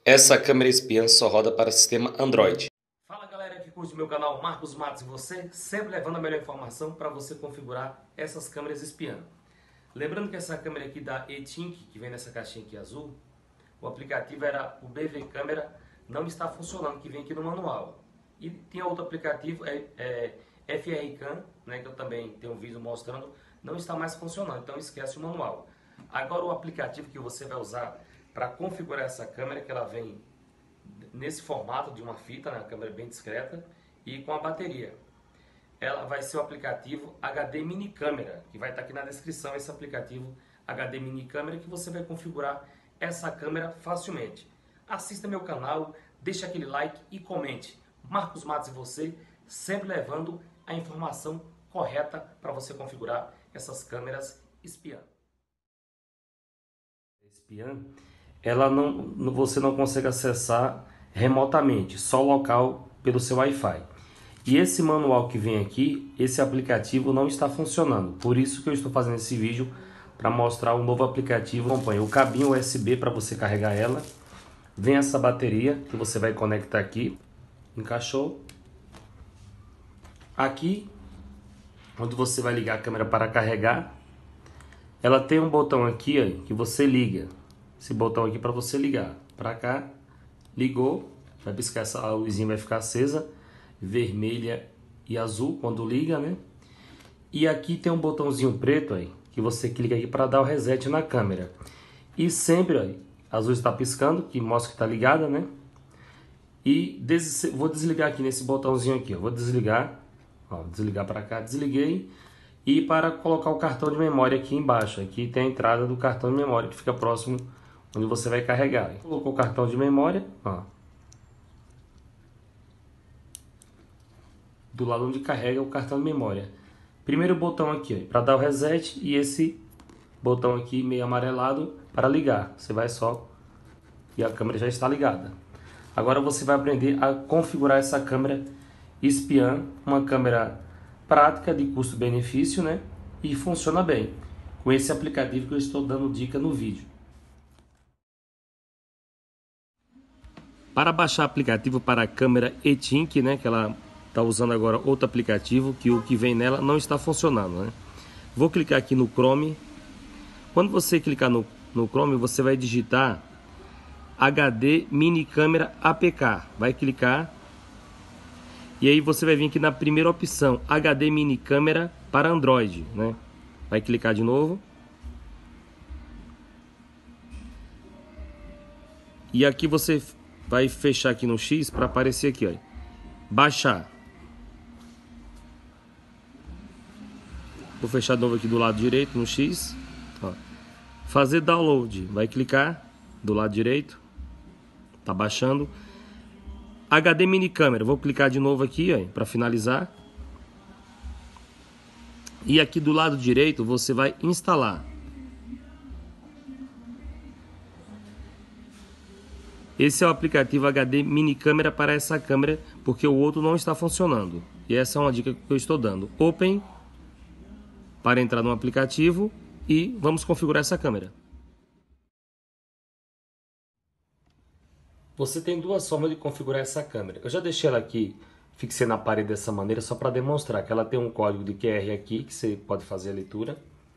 Essa câmera espiã só roda para sistema Android. Fala galera que curte o meu canal Marcos Matos e você, sempre levando a melhor informação para você configurar essas câmeras espiã. Lembrando que essa câmera aqui da E-Tink, que vem nessa caixinha aqui azul, o aplicativo era o BV Câmera, não está funcionando, que vem aqui no manual. E tem outro aplicativo, FRCam, né, que eu também tenho um vídeo mostrando, não está mais funcionando, então esquece o manual. Agora o aplicativo que você vai usar para configurar essa câmera, que ela vem nesse formato de uma fita, né, uma câmera bem discreta, e com a bateria. Ela vai ser o aplicativo HD Mini Câmera, que vai estar aqui na descrição, esse aplicativo HD Mini Câmera, que você vai configurar essa câmera facilmente. Assista meu canal, deixe aquele like e comente. Marcos Matos e você, sempre levando a informação correta para você configurar essas câmeras espiã. Espiã, você não consegue acessar remotamente, só local pelo seu Wi-Fi. E esse manual que vem aqui, esse aplicativo não está funcionando. Por isso que eu estou fazendo esse vídeo para mostrar um novo aplicativo. Acompanha o cabinho USB para você carregar ela. Vem essa bateria que você vai conectar aqui. Encaixou. Aqui, onde você vai ligar a câmera para carregar, ela tem um botão aqui ó, que você liga. Esse botão aqui para você ligar. Para cá, ligou, vai piscar, a luzinha vai ficar acesa, vermelha e azul quando liga, né? E aqui tem um botãozinho preto aí, que você clica aqui para dar o reset na câmera. E sempre, ó, azul está piscando, que mostra que está ligada, né? E vou desligar aqui nesse botãozinho aqui, ó. Vou desligar, ó, desligar para cá, desliguei. E para colocar o cartão de memória aqui embaixo, aqui tem a entrada do cartão de memória que fica próximo onde você vai carregar. Colocou o cartão de memória, ó, do lado onde carrega o cartão de memória. Primeiro botão aqui para dar o reset e esse botão aqui meio amarelado para ligar. Você vai só e a câmera já está ligada. Agora você vai aprender a configurar essa câmera espiã, uma câmera prática de custo-benefício, né? E funciona bem com esse aplicativo que eu estou dando dica no vídeo. Para baixar aplicativo para a câmera E-Tink, né, que ela está usando agora outro aplicativo, que o que vem nela não está funcionando, né? Vou clicar aqui no Chrome. Quando você clicar no Chrome, você vai digitar HD Mini Câmera APK. Vai clicar. E aí você vai vir aqui na primeira opção, HD Mini Câmera para Android, né? Vai clicar de novo. E aqui você vai fechar aqui no X para aparecer aqui, ó. Baixar. Vou fechar de novo aqui do lado direito no X. Ó. Fazer download. Vai clicar do lado direito. Tá baixando. HD Mini Câmera. Vou clicar de novo aqui para finalizar. E aqui do lado direito você vai instalar. Esse é o aplicativo HD Mini Câmera para essa câmera, porque o outro não está funcionando. E essa é uma dica que eu estou dando. Open para entrar no aplicativo e vamos configurar essa câmera. Você tem duas formas de configurar essa câmera. Eu já deixei ela aqui, fixei na parede dessa maneira, só para demonstrar que ela tem um código de QR aqui, que você pode fazer a leitura.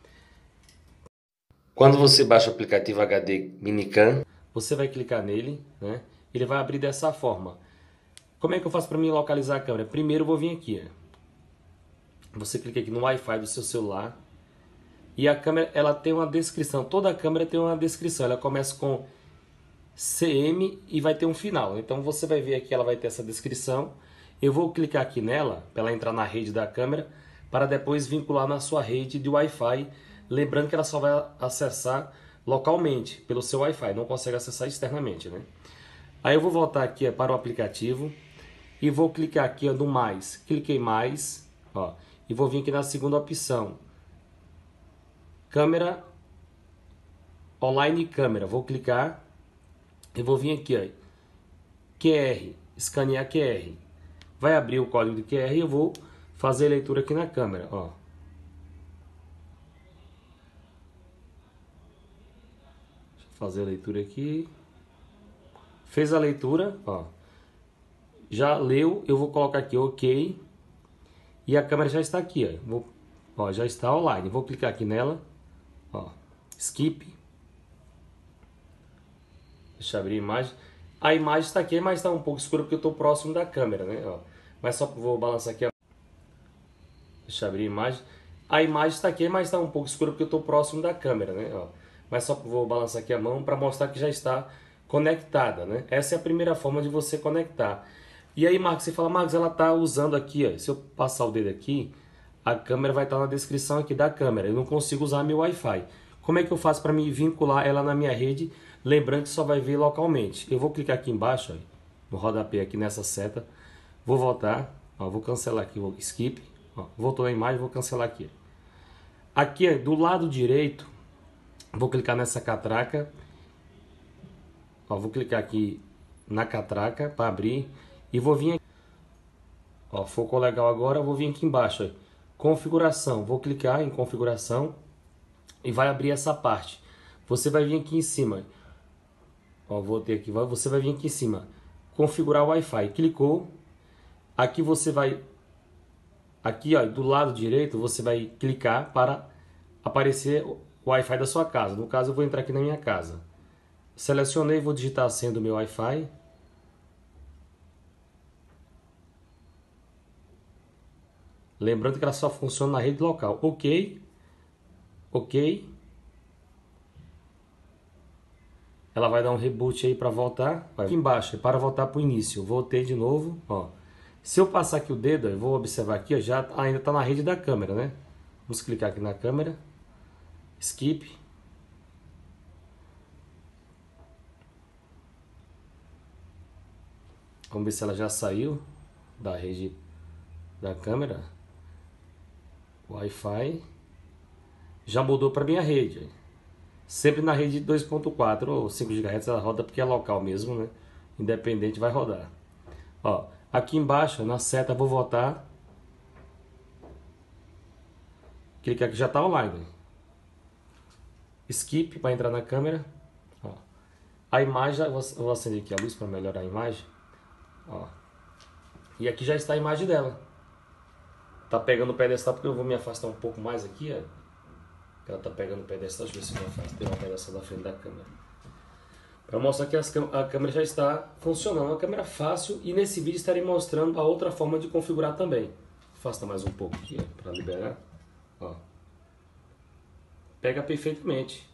Quando você baixa o aplicativo HD Minicam, você vai clicar nele, né? Ele vai abrir dessa forma. Como é que eu faço para me localizar a câmera? Primeiro eu vou vir aqui. Você clica aqui no Wi-Fi do seu celular. E a câmera, ela tem uma descrição. Toda a câmera tem uma descrição. Ela começa com CM e vai ter um final. Então você vai ver aqui, ela vai ter essa descrição. Eu vou clicar aqui nela, para ela entrar na rede da câmera, para depois vincular na sua rede de Wi-Fi. Lembrando que ela só vai acessar localmente, pelo seu Wi-Fi, não consegue acessar externamente, né? Aí eu vou voltar aqui para o aplicativo e vou clicar aqui no mais. Cliquei mais, ó, e vou vir aqui na segunda opção. Câmera online câmera. Vou clicar e vou vir aqui, ó, QR, escanear QR. Vai abrir o código de QR e eu vou fazer a leitura aqui na câmera, ó. Fazer a leitura aqui, Fez a leitura, ó. Já leu, eu vou colocar aqui OK. E a câmera já está aqui, ó. Já está online. Vou clicar aqui nela, ó. Skip. Deixa eu abrir a imagem. A imagem está aqui, mas está um pouco escura porque eu estou próximo da câmera, né? Ó. Mas só vou balançar aqui. Deixa eu abrir a imagem. A imagem está aqui, mas está um pouco escura porque eu estou próximo da câmera, né? Ó. Mas só vou balançar aqui a mão para mostrar que já está conectada, né? Essa é a primeira forma de você conectar. E aí, Marcos, você fala, Marcos, ela está usando aqui, ó. Se eu passar o dedo aqui, a câmera vai estar na descrição aqui da câmera. Eu não consigo usar meu Wi-Fi. Como é que eu faço para me vincular ela na minha rede? Lembrando que só vai ver localmente. Eu vou clicar aqui embaixo, ó, no rodapé aqui nessa seta. Vou voltar, ó, vou cancelar aqui o skip. Ó, voltou a imagem, vou cancelar aqui. Aqui, ó, do lado direito, vou clicar nessa catraca. Ó, vou clicar aqui na catraca para abrir. E vou vir aqui. Ó, focou legal agora, eu vou vir aqui embaixo. Ó, configuração, vou clicar em configuração. E vai abrir essa parte. Você vai vir aqui em cima. Ó, vou ter aqui, você vai vir aqui em cima. Configurar o Wi-Fi. Clicou. Aqui você vai... Aqui, ó, do lado direito, você vai clicar para aparecer o Wi-Fi da sua casa. No caso, eu vou entrar aqui na minha casa. Selecionei, vou digitar a senha do meu Wi-Fi. Lembrando que ela só funciona na rede local. OK. OK. Ela vai dar um reboot aí para voltar. Aqui embaixo é para voltar para o início. Voltei de novo, ó. Se eu passar aqui o dedo, eu vou observar aqui, ó, já ainda está na rede da câmera, né? Vamos clicar aqui na câmera. Skip. Vamos ver se ela já saiu da rede da câmera. Wi-Fi. Já mudou para minha rede. Sempre na rede 2.4 ou 5 GHz ela roda porque é local mesmo, né? Independente vai rodar. Ó, aqui embaixo na seta vou voltar. Clicar aqui, já está online. Skip para entrar na câmera. Ó. A imagem, eu vou acender aqui a luz para melhorar a imagem. Ó. E aqui já está a imagem dela. Tá pegando o pedestal porque eu vou me afastar um pouco mais aqui, ó. Ela tá pegando o pedestal, deixa eu ver se eu faço ter uma pedestal da frente da câmera. Para mostrar que a câmera já está funcionando. É uma câmera fácil e nesse vídeo estarei mostrando a outra forma de configurar também. Afasta mais um pouco aqui para liberar. Ó. Pega perfeitamente.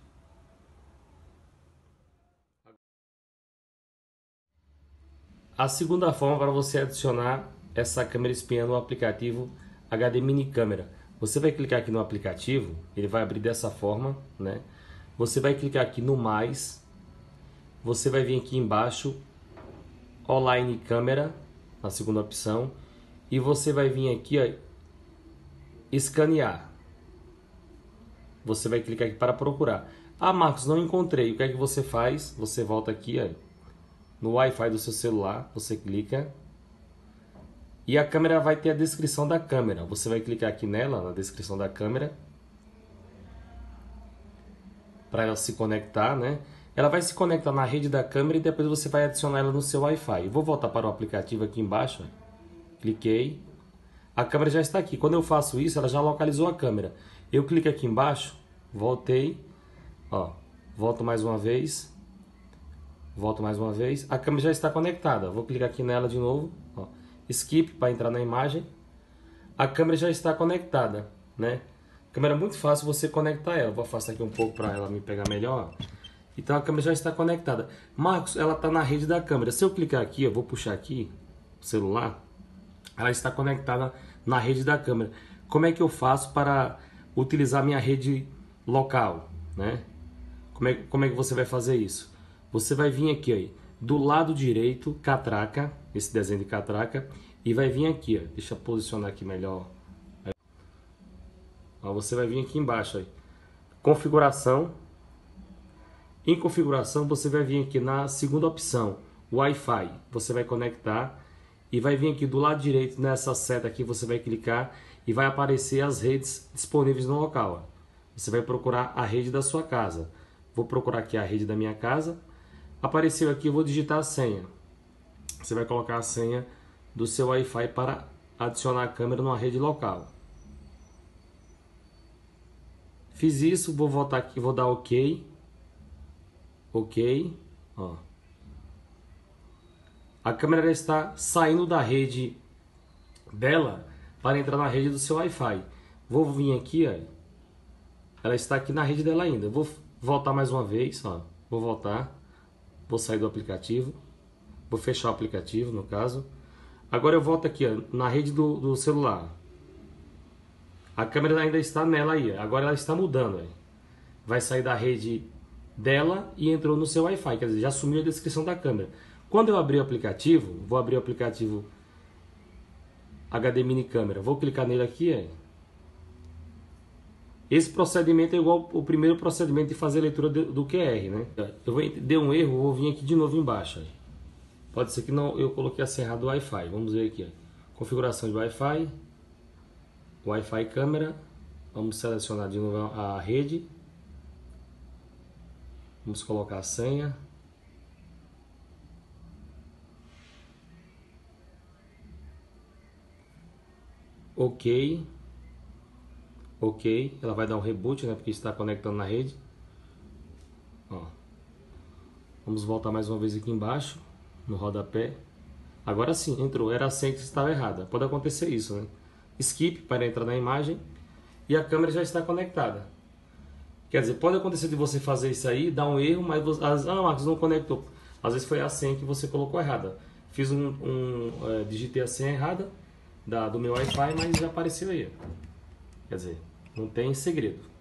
A segunda forma para você adicionar essa câmera espiã no aplicativo HD Mini Câmera. Você vai clicar aqui no aplicativo, ele vai abrir dessa forma, né? Você vai clicar aqui no mais, você vai vir aqui embaixo, Online Câmera, na segunda opção, e você vai vir aqui, ó, escanear. Você vai clicar aqui para procurar. Ah, Marcos, não encontrei. O que é que você faz? Você volta aqui, ó, no Wi-Fi do seu celular, você clica. E a câmera vai ter a descrição da câmera. Você vai clicar aqui nela, na descrição da câmera. Para ela se conectar, né? Ela vai se conectar na rede da câmera e depois você vai adicionar ela no seu Wi-Fi. Eu vou voltar para o aplicativo aqui embaixo. Cliquei. A câmera já está aqui. Quando eu faço isso, ela já localizou a câmera. Eu clico aqui embaixo, voltei. Ó, volto mais uma vez. Volto mais uma vez. A câmera já está conectada. Vou clicar aqui nela de novo. Ó. Skip para entrar na imagem. A câmera já está conectada, né? A câmera é muito fácil você conectar ela. Vou afastar aqui um pouco para ela me pegar melhor. Então a câmera já está conectada. Marcos, ela está na rede da câmera. Se eu clicar aqui, eu vou puxar aqui o celular. Ela está conectada na rede da câmera. Como é que eu faço para utilizar minha rede local, né? Como é que você vai fazer isso? Você vai vir aqui, ó, do lado direito, catraca, esse desenho de catraca, e vai vir aqui, ó, deixa eu posicionar aqui melhor. Ó, você vai vir aqui embaixo, ó, configuração. Em configuração, você vai vir aqui na segunda opção, Wi-Fi. Você vai conectar e vai vir aqui do lado direito, nessa seta aqui, você vai clicar e vai aparecer as redes disponíveis no local. Ó. Você vai procurar a rede da sua casa. Vou procurar aqui a rede da minha casa. Apareceu aqui, eu vou digitar a senha. Você vai colocar a senha do seu Wi-Fi para adicionar a câmera numa rede local. Fiz isso, vou voltar aqui, vou dar OK. OK. Ó. A câmera está saindo da rede dela para entrar na rede do seu Wi-Fi. Vou vir aqui, ó. Ela está aqui na rede dela ainda. Vou voltar mais uma vez, ó. Vou voltar. Vou sair do aplicativo. Vou fechar o aplicativo, no caso. Agora eu volto aqui, ó, na rede do celular. A câmera ainda está nela aí. Agora ela está mudando. Ó. Vai sair da rede dela e entrou no seu Wi-Fi. Quer dizer, já assumiu a descrição da câmera. Quando eu abrir o aplicativo, vou abrir o aplicativo HD Mini Câmera. Vou clicar nele aqui, ó. Esse procedimento é igual o primeiro procedimento de fazer a leitura do QR, né? Deu um erro, vou vir aqui de novo embaixo. Pode ser que não, eu coloquei a senha errada do Wi-Fi. Vamos ver aqui, ó. Configuração de Wi-Fi, Wi-Fi câmera. Vamos selecionar de novo a rede. Vamos colocar a senha. OK. OK, ela vai dar um reboot, né, porque está conectando na rede. Ó. Vamos voltar mais uma vez aqui embaixo, no rodapé. Agora sim, entrou, era a senha que estava errada. Pode acontecer isso, né? Skip para entrar na imagem e a câmera já está conectada. Quer dizer, pode acontecer de você fazer isso aí, dar um erro, mas você, Marcos, não conectou. Às vezes foi a senha que você colocou errada. Fiz digitei a senha errada do meu Wi-Fi, mas já apareceu aí. Quer dizer, não tem segredo.